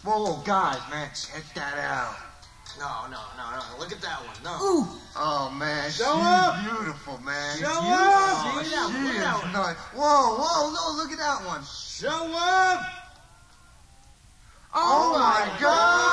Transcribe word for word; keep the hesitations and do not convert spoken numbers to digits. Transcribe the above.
Oh, guys, man, check that out. No, no, no, no. Look at that one. No. Ooh. Oh, man. Show she's up. beautiful, man. Show she's up. Oh, Look at she that one. Look at that is one. nice. Whoa, whoa, no, look at that one. Show up. Oh, my God.